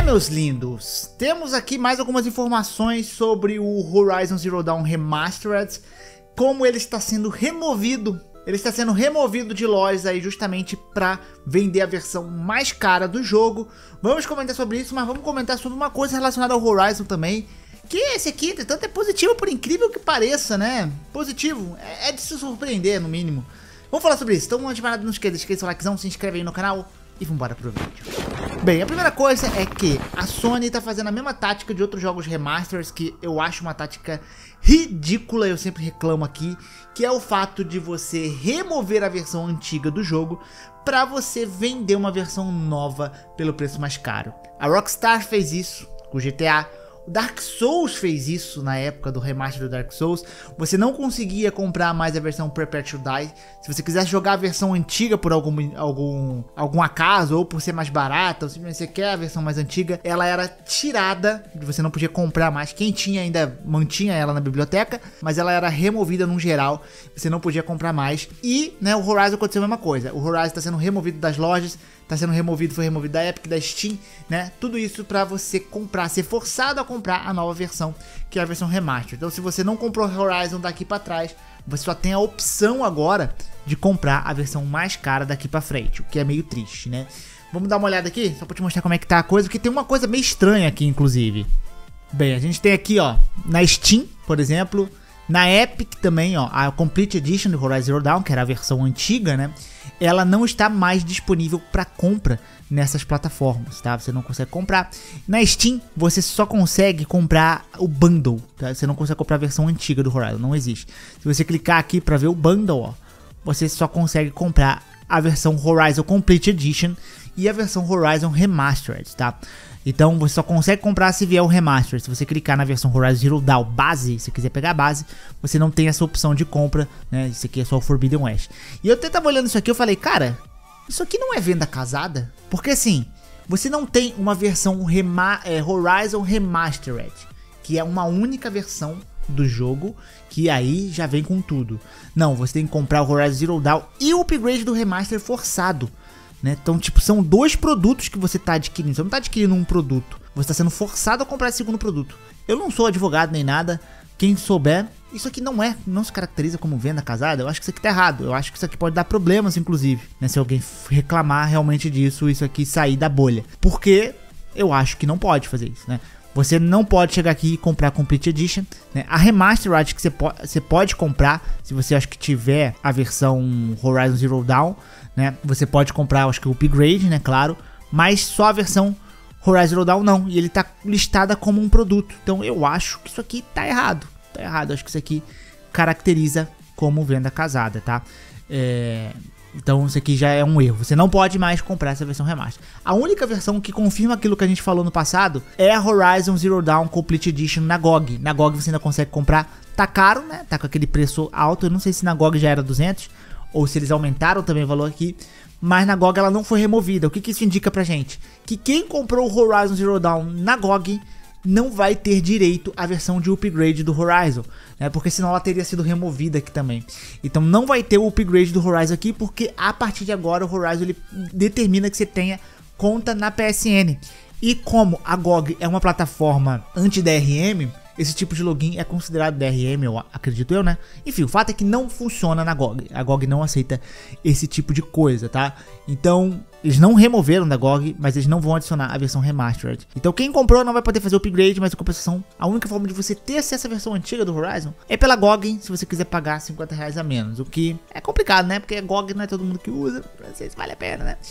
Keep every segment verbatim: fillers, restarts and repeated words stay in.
meus lindos, temos aqui mais algumas informações sobre o Horizon Zero Dawn Remastered, como ele está sendo removido, ele está sendo removido de lojas aí justamente para vender a versão mais cara do jogo. Vamos comentar sobre isso, mas vamos comentar sobre uma coisa relacionada ao Horizon também, que esse aqui, entretanto, é positivo por incrível que pareça, né? Positivo, é, é de se surpreender no mínimo. Vamos falar sobre isso, então antes de mais nada, não esqueça de deixar seu likezão, se inscreve aí no canal e vamos embora pro vídeo. Bem, a primeira coisa é que a Sony tá fazendo a mesma tática de outros jogos remasters, que eu acho uma tática ridícula, eu sempre reclamo aqui, que é o fato de você remover a versão antiga do jogo para você vender uma versão nova pelo preço mais caro. A Rockstar fez isso com o G T A. O Dark Souls fez isso na época do remaster do Dark Souls. Você não conseguia comprar mais a versão Prepare to Die. Se você quisesse jogar a versão antiga por algum, algum, algum acaso, ou por ser mais barata, ou simplesmente você quer a versão mais antiga, ela era tirada, você não podia comprar mais. Quem tinha ainda mantinha ela na biblioteca, mas ela era removida no geral, você não podia comprar mais. E né, o Horizon aconteceu a mesma coisa. O Horizon está sendo removido das lojas, tá sendo removido, foi removido da Epic, da Steam, né? Tudo isso para você comprar, ser forçado a comprar a nova versão, que é a versão remaster. Então, se você não comprou Horizon daqui para trás, você só tem a opção agora de comprar a versão mais cara daqui para frente, o que é meio triste, né? Vamos dar uma olhada aqui, só para te mostrar como é que tá a coisa, porque tem uma coisa meio estranha aqui, inclusive. Bem, a gente tem aqui, ó, na Steam, por exemplo, na Epic também, ó, a Complete Edition do Horizon Zero Dawn, que era a versão antiga, né? Ela não está mais disponível para compra nessas plataformas, tá? Você não consegue comprar. Na Steam, você só consegue comprar o bundle, tá? Você não consegue comprar a versão antiga do Horizon, não existe. Se você clicar aqui para ver o bundle, ó, você só consegue comprar a versão Horizon Complete Edition e a versão Horizon Remastered, tá? Então você só consegue comprar se vier o remaster. Se você clicar na versão Horizon Zero Dawn base, se quiser pegar a base, você não tem essa opção de compra, né? Isso aqui é só o Forbidden West. E eu até tava olhando isso aqui, eu falei, cara, isso aqui não é venda casada? Porque assim, você não tem uma versão rema é, Horizon Remastered, que é uma única versão do jogo, que aí já vem com tudo. Não, você tem que comprar o Horizon Zero Dawn e o upgrade do remaster forçado. Né? Então, tipo, são dois produtos que você está adquirindo. Você não está adquirindo um produto, você está sendo forçado a comprar esse segundo produto. Eu não sou advogado nem nada. Quem souber, isso aqui não é, não se caracteriza como venda casada. Eu acho que isso aqui tá errado. Eu acho que isso aqui pode dar problemas, inclusive, né? Se alguém reclamar realmente disso, isso aqui sair da bolha. Porque eu acho que não pode fazer isso, né? Você não pode chegar aqui e comprar a Complete Edition, né? A Remastered, acho que você, po você pode comprar, se você acho que tiver a versão Horizon Zero Dawn, né? Você pode comprar, acho que o upgrade, né? Claro, mas só a versão Horizon Zero Dawn não, e ele tá listada como um produto. Então eu acho que isso aqui tá errado, tá errado. Acho que isso aqui caracteriza como venda casada, tá? É... Então isso aqui já é um erro, você não pode mais comprar essa versão remaster. A única versão que confirma aquilo que a gente falou no passado é a Horizon Zero Dawn Complete Edition na G O G. Na G O G você ainda consegue comprar, tá caro, né? Tá com aquele preço alto, eu não sei se na G O G já era duzentos ou se eles aumentaram também o valor aqui. Mas na G O G ela não foi removida. O que, que isso indica pra gente? Que quem comprou o Horizon Zero Dawn na G O G não vai ter direito à versão de upgrade do Horizon, né? Porque senão ela teria sido removida aqui também. Então não vai ter o upgrade do Horizon aqui, porque a partir de agora o Horizon ele determina que você tenha conta na P S N. E como a G O G é uma plataforma anti-D R M, esse tipo de login é considerado D R M, eu acredito eu, né? Enfim, o fato é que não funciona na G O G. A G O G não aceita esse tipo de coisa, tá? Então, eles não removeram da G O G, mas eles não vão adicionar a versão Remastered. Então, quem comprou não vai poder fazer o upgrade, mas a compensação, a única forma de você ter acesso à versão antiga do Horizon é pela G O G, se você quiser pagar cinquenta reais a menos. O que é complicado, né? Porque a G O G não é todo mundo que usa, não sei se vale a pena, né?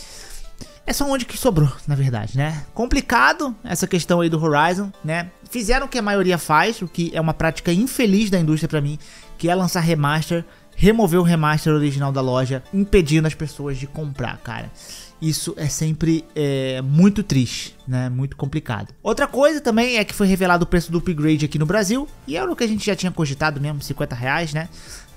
É só onde que sobrou, na verdade, né? Complicado essa questão aí do Horizon, né? Fizeram o que a maioria faz, o que é uma prática infeliz da indústria pra mim, que é lançar remaster, remover o remaster original da loja, impedindo as pessoas de comprar, cara. Isso é sempre é, muito triste, né? Muito complicado. Outra coisa também é que foi revelado o preço do upgrade aqui no Brasil, e era o que a gente já tinha cogitado mesmo, cinquenta reais, né?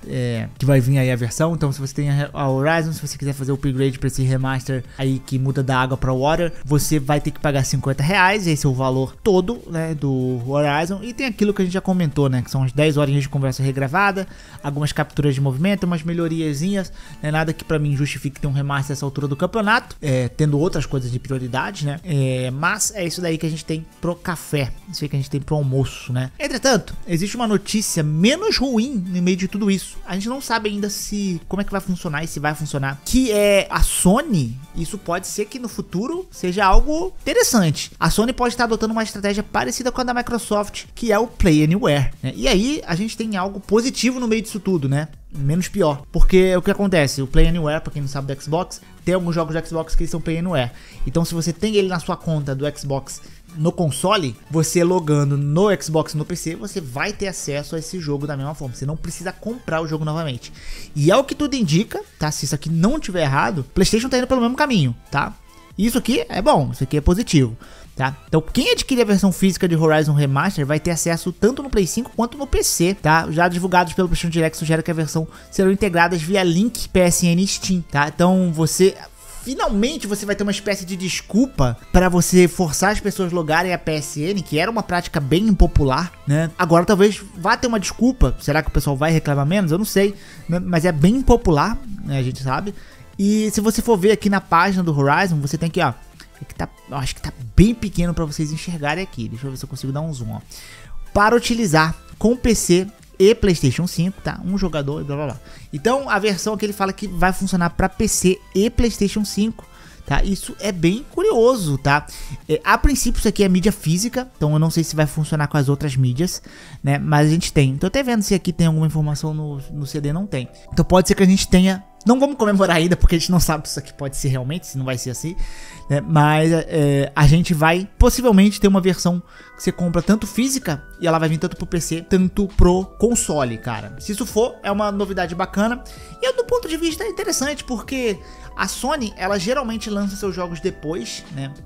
é, que vai vir aí a versão. Então se você tem a Horizon, se você quiser fazer o upgrade para esse remaster aí que muda da água para water, você vai ter que pagar cinquenta reais, esse é o valor todo, né, do Horizon. E tem aquilo que a gente já comentou, né, que são as dez horinhas de conversa regravada, algumas capturas de movimento, umas melhoriazinhas, né, nada que para mim justifique ter um remaster nessa altura do campeonato, é, tendo outras coisas de prioridade, né, é, mas é isso daí que a gente tem pro café, isso aí que a gente tem pro almoço, né. Entretanto, existe uma notícia menos ruim no meio de tudo isso. A gente não sabe ainda se como é que vai funcionar e se vai funcionar, que é a Sony. Isso pode ser que no futuro seja algo interessante. A Sony pode estar adotando uma estratégia parecida com a da Microsoft, que é o Play Anywhere, né? E aí a gente tem algo positivo no meio disso tudo, né? Menos pior, porque o que acontece, o Play Anywhere, pra quem não sabe do Xbox, tem alguns jogos do Xbox que são Play Anywhere. Então se você tem ele na sua conta do Xbox no console, você logando no Xbox e no P C, você vai ter acesso a esse jogo da mesma forma. Você não precisa comprar o jogo novamente. E é o que tudo indica, tá? Se isso aqui não tiver errado, PlayStation tá indo pelo mesmo caminho, tá? Isso aqui é bom, isso aqui é positivo, tá? Então quem adquirir a versão física de Horizon Remaster vai ter acesso tanto no Play cinco quanto no P C, tá? Já divulgados pelo PlayStation Direct sugere que a versão serão integradas via link P S N Steam, tá? Então você... finalmente você vai ter uma espécie de desculpa para você forçar as pessoas a logarem a P S N, que era uma prática bem impopular, né? Agora talvez vá ter uma desculpa. Será que o pessoal vai reclamar menos? Eu não sei, né? Mas é bem impopular, né? A gente sabe. E se você for ver aqui na página do Horizon, você tem que, ó, que tá, eu acho que tá bem pequeno para vocês enxergarem aqui. Deixa eu ver se eu consigo dar um zoom, ó. Para utilizar com P C e PlayStation cinco, tá? Um jogador e blá blá blá. Então a versão que ele fala que vai funcionar para P C e PlayStation cinco, tá? Isso é bem curioso, tá? É, a princípio isso aqui é mídia física, então eu não sei se vai funcionar com as outras mídias, né? Mas a gente tem. Tô até vendo se aqui tem alguma informação no, no C D, não tem. Então pode ser que a gente tenha. Não vamos comemorar ainda, porque a gente não sabe se isso aqui pode ser realmente, se não vai ser assim, né? Mas é, a gente vai possivelmente ter uma versão que você compra tanto física, e ela vai vir tanto pro P C, tanto pro console, cara. Se isso for, é uma novidade bacana. E do ponto de vista é interessante, porque a Sony, ela geralmente lança seus jogos depois, né?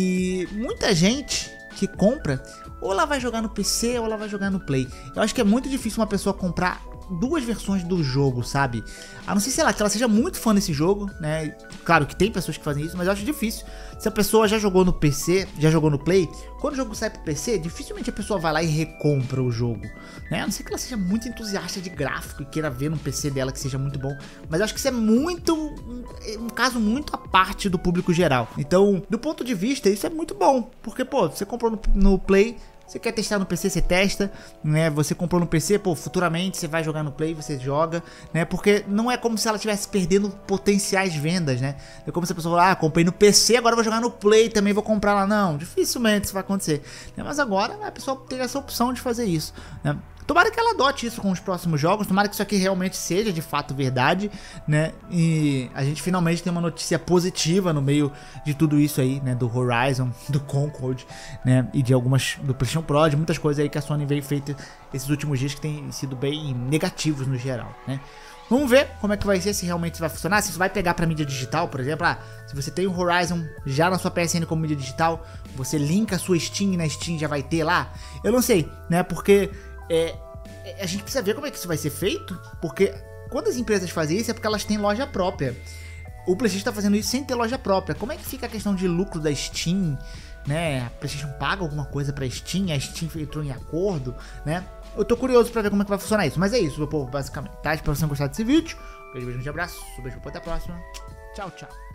E muita gente que compra, ou ela vai jogar no P C, ou ela vai jogar no Play. Eu acho que é muito difícil uma pessoa comprar duas versões do jogo, sabe? A não ser, sei lá, que ela seja muito fã desse jogo, né? Claro que tem pessoas que fazem isso, mas eu acho difícil. Se a pessoa já jogou no P C, já jogou no Play, quando o jogo sai pro P C, dificilmente a pessoa vai lá e recompra o jogo, né? A não ser que ela seja muito entusiasta de gráfico e queira ver no P C dela que seja muito bom. Mas eu acho que isso é muito... um, um caso muito à parte do público geral. Então, do ponto de vista, isso é muito bom. Porque, pô, você comprou no, no Play... Você quer testar no P C, você testa, né? Você comprou no P C, pô, futuramente você vai jogar no Play, você joga, né? Porque não é como se ela estivesse perdendo potenciais vendas, né? É como se a pessoa falar, ah, comprei no P C, agora vou jogar no Play, também vou comprar lá. Não, dificilmente isso vai acontecer, né? Mas agora a pessoa tem essa opção de fazer isso, né? Tomara que ela adote isso com os próximos jogos, tomara que isso aqui realmente seja de fato verdade, né? E a gente finalmente tem uma notícia positiva no meio de tudo isso aí, né? Do Horizon, do Concord, né? E de algumas, do PlayStation Pro, de muitas coisas aí que a Sony veio feita esses últimos dias que tem sido bem negativos no geral, né? Vamos ver como é que vai ser, se realmente vai funcionar, se isso vai pegar para mídia digital, por exemplo. Ah, se você tem o Horizon já na sua P S N como mídia digital, você linka a sua Steam e na Steam já vai ter lá. Eu não sei, né? Porque... É, a gente precisa ver como é que isso vai ser feito, porque quando as empresas fazem isso é porque elas têm loja própria. O PlayStation está fazendo isso sem ter loja própria. Como é que fica a questão de lucro da Steam, né? A PlayStation paga alguma coisa pra Steam, a Steam entrou em acordo, né? Eu tô curioso pra ver como é que vai funcionar isso, mas é isso, meu povo, basicamente, tá? Espero que vocês tenham gostado desse vídeo. Um beijo, beijo, um abraço, um beijo, até a próxima. Tchau, tchau.